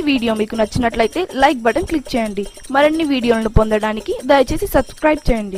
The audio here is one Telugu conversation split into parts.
వీడియో మీకు నచ్చినట్లయితే లైక్ బటన్ క్లిక్ చేయండి. మరిన్ని వీడియోలను పొందడానికి దయచేసి సబ్స్క్రైబ్ చేయండి.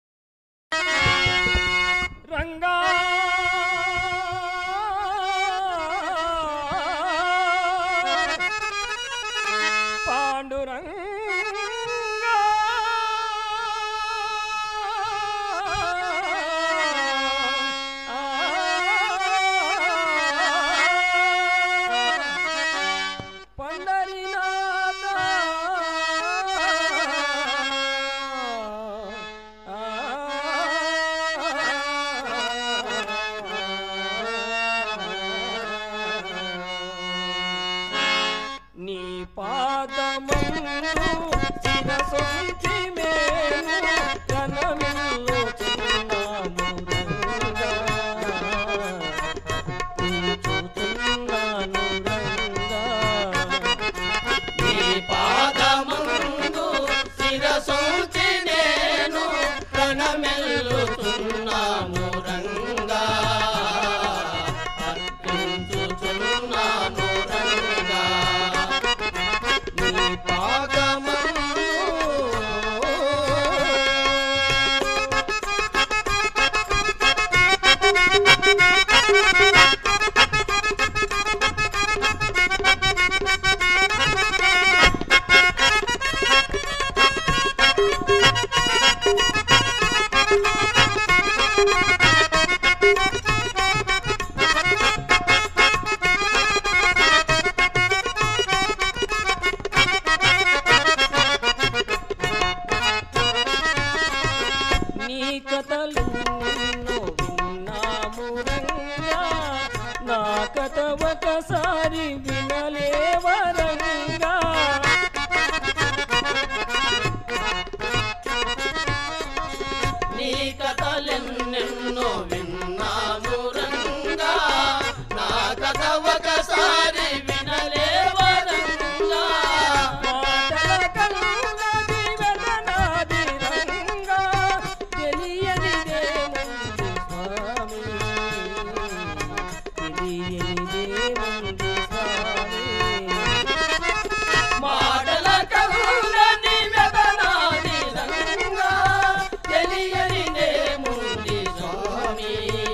ఒకసారి వినలేవరంగా నీ కథలెన్నెన్నో విన్నాము రంగా నా కథ ఒకసారి వినలేవరంగా మాటల కన్నది వెదనాది రంగా తెలియనిదేముంది స్వామి తెలియనిదేముంది స్వామి మాటల కన్నది వెదనాది రంగా తెలియనిదేముంది స్వామి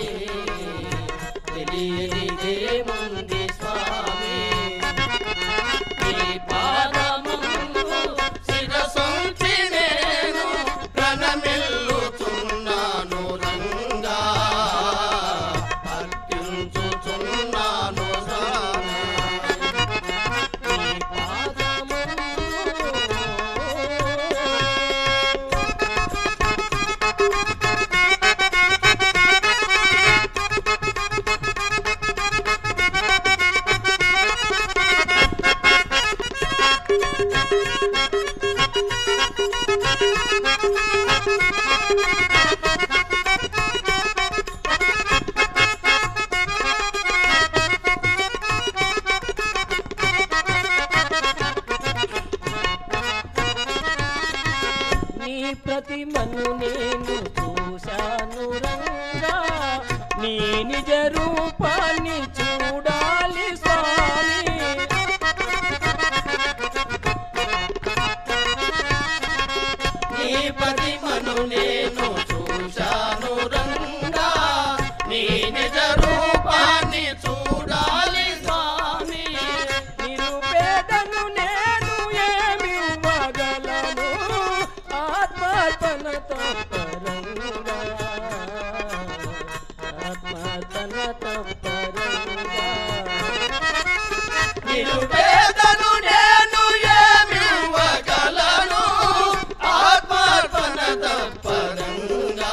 తెలియనిదేముంది స్వామి నీ పాదముందు శిరసొంచి నేను ప్రణమిల్లుచున్నాను రంగా అర్పించుచున్నాను స్వామి నీ పాదముందు నీ ప్రతిమను నేను చూశాను రంగా నీ నిజ రూపాన్ని చూడాలి స్వామి నీ ప్రతిమను నేను చూశాను రంగా నీ నిజ రూపాన్ని చూడాలి స్వామి నిరుపేదను నేను ఏమి ఇవ్వగలను ఆత్మతన తప్పరంగా ఆత్మతన తప్పరంగా నిరుపేదను నేను ఏమి ఇవ్వగలను ఆత్మతన తప్పరంగా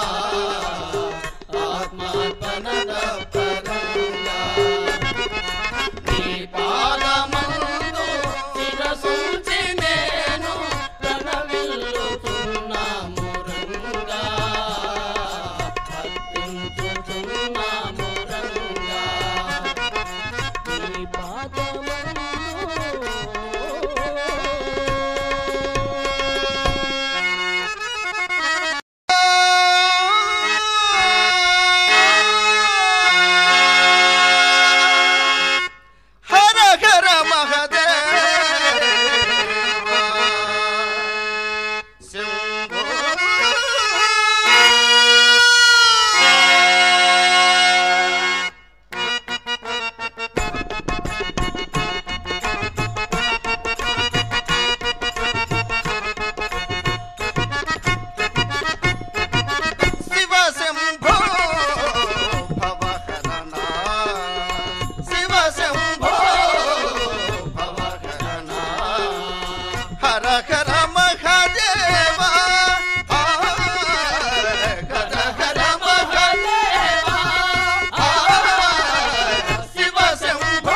ఆత్మతన తప్పరంగా నీ పాదమందు శిరసొంచి నేను ప్రణమిల్లుచున్నాము రంగా అర్పించుచున్నాము రంగా నీ పాదమందు హర హర మహాదేవ హర హర మహాదేవ శివ శంభో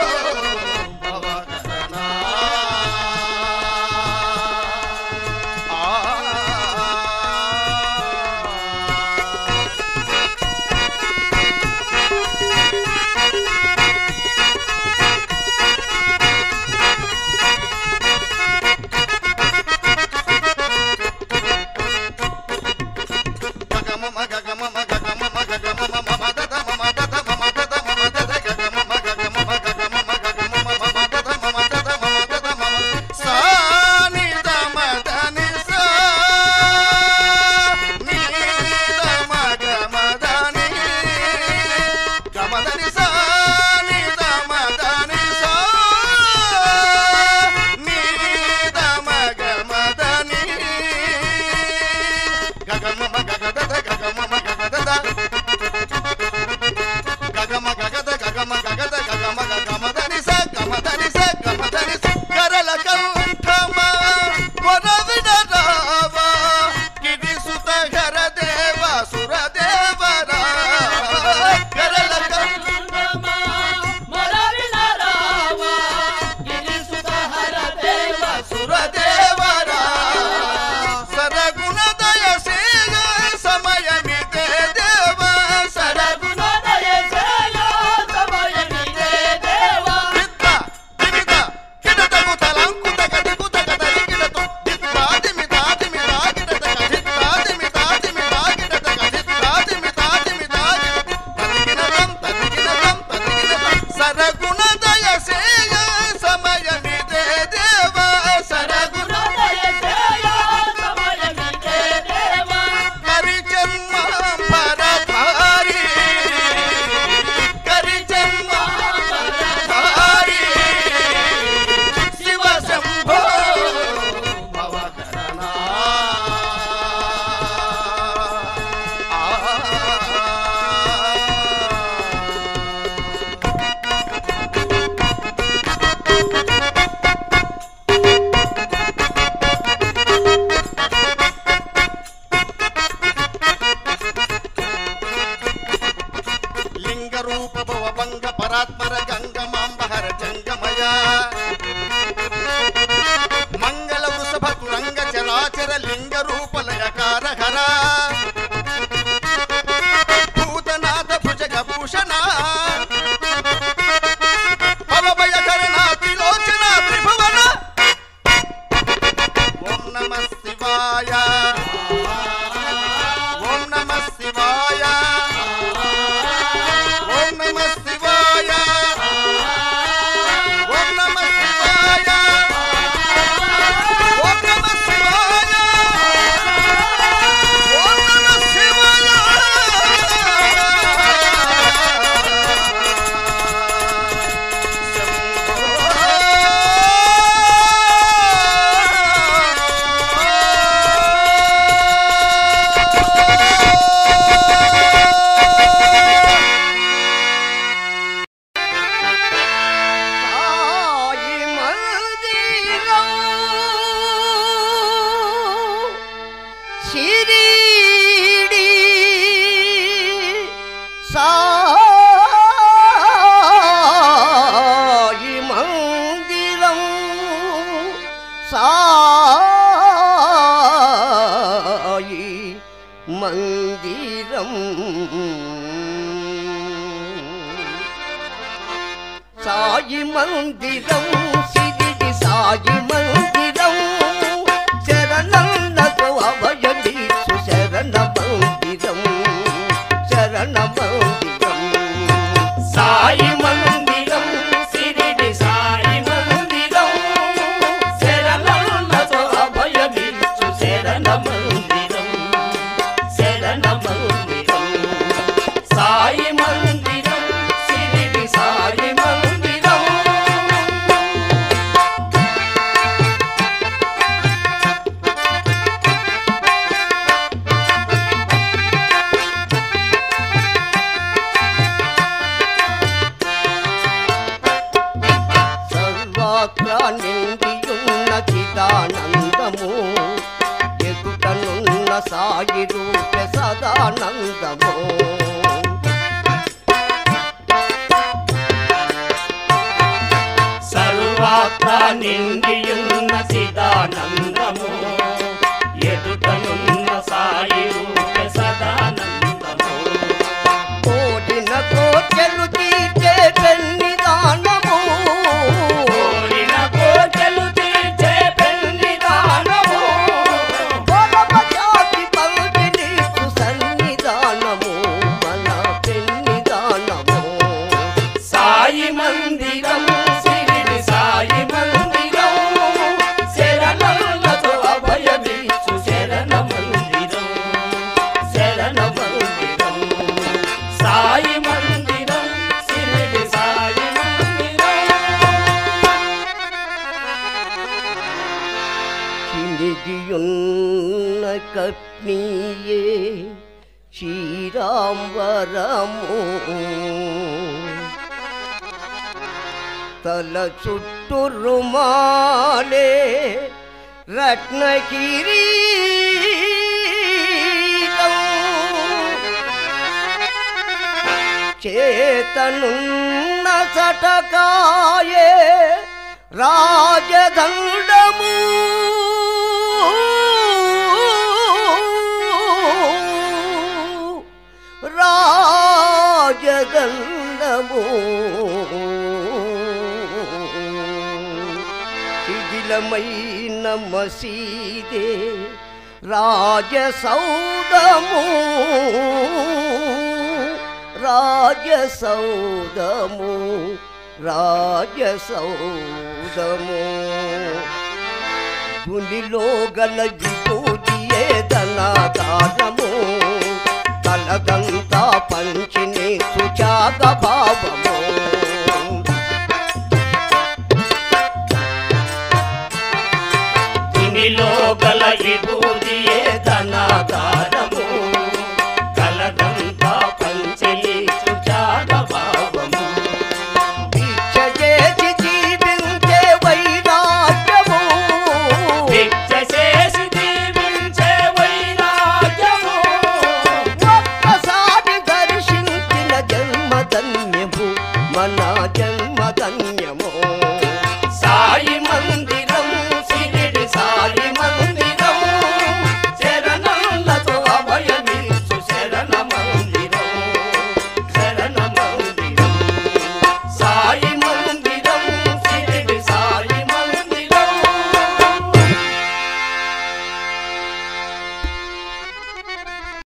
భవహరనా సాయి మందిరం సిరిడి సాయి మందిరం శరణన్నకు అభయమిచ్చు శరణ మందిరం శరణ మందిరం సాయి మందిరం సిరిడి సాయి మందిరం శరణన్నకు అభయమిచ్చు శరణ మందిరం శరణ మందిరం సాయి మందిరం సిరిడి సాయి నిండియున్న చిదానందము ఎదుటనున్న సాయి రూప సదానందము సర్వాత్రా నిండియున్న చిదానందము ఎదుటనున్న సాయి రూప సదానందము కోటిన కోటెలు తీర్చే పెన్నిదానము కోరిన కోటెలు తీర్చే పెన్నిదానము బలపచాటి పలుకిని సన్నిధానము మన పెన్నిదానము సాయి మందిరం సిరిడి సాయి మందిరం శరణములతో అభయమిచ్చు శరణ మందిరం శరణ మందిరం సాయి మందిరం సిరిడి సాయి మందిరం చినిగియున్న కట్నీయే శ్రీరాంబరము తల చుట్టూ రుమాలే రత్నగిరీటం చేతనున్న సటకాయే రాజదండము రాజదండము శిథిలమైన మసీదే రాజసౌధము రాజసౌధము రాజసౌధము దునిలో గల విభూతియే ధనాదానము కలదంతా పంచిని సుజాత భావము దునిలో గల విభూతియే